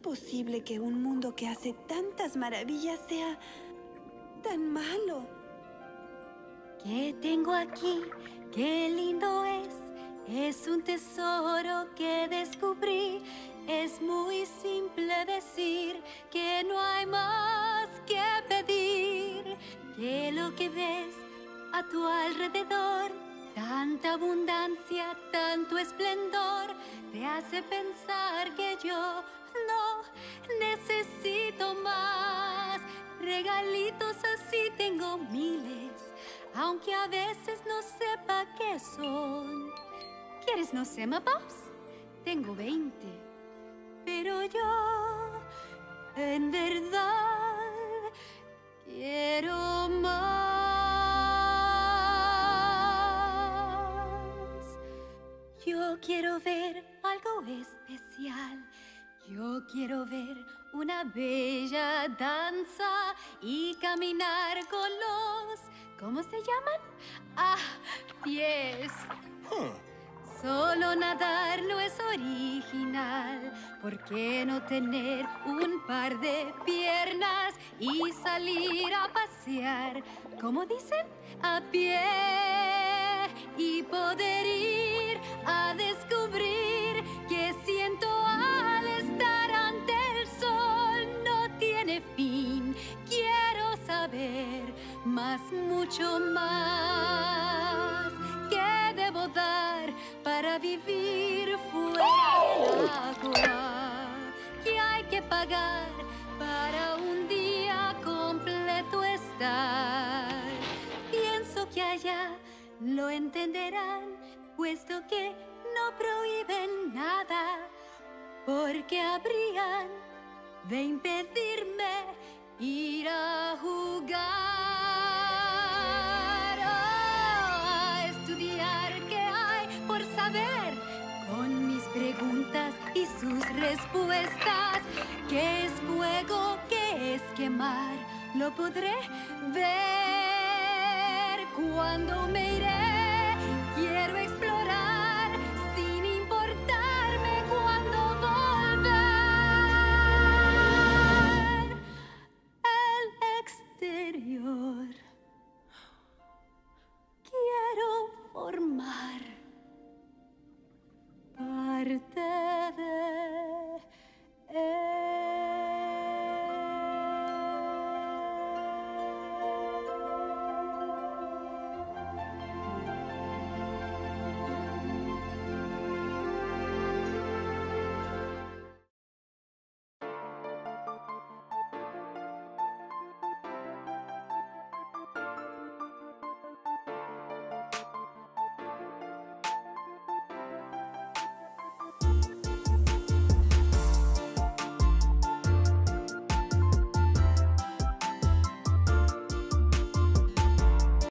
posible que un mundo que hace tantas maravillas sea tan malo? ¿Qué tengo aquí? ¡Qué lindo es! Es un tesoro que descubrí. Es muy simple decir que no hay más que pedir. Que lo que ves a tu alrededor, tanta abundancia, tanto esplendor, te hace pensar que yo no necesito más. Regalitos así tengo miles, aunque a veces no sepa qué son. ¿Quieres no sé, Pops? Tengo 20, pero yo en verdad quiero más. Yo quiero ver algo especial. Yo quiero ver una bella danza y caminar con los... ¿Cómo se llaman? Ah, pies. Solo nadar no es original. ¿Por qué no tener un par de piernas y salir a pasear? ¿Cómo dicen? A pie. Y poder ir a descubrir que siento al estar ante el sol no tiene fin. Quiero saber más, mucho más. ¿Qué debo dar para vivir fuera del agua? ¿Qué hay que pagar para un día completo estar? Pienso que allá lo entenderán, puesto que no prohíben nada, porque habrían de impedirme ir a jugar, a estudiar qué hay por saber, con mis preguntas y sus respuestas. ¿Qué es fuego? ¿Qué es quemar? Lo podré ver cuando me iré. Quiero explorar sin importarme cuándo volver. El exterior. Quiero formar parte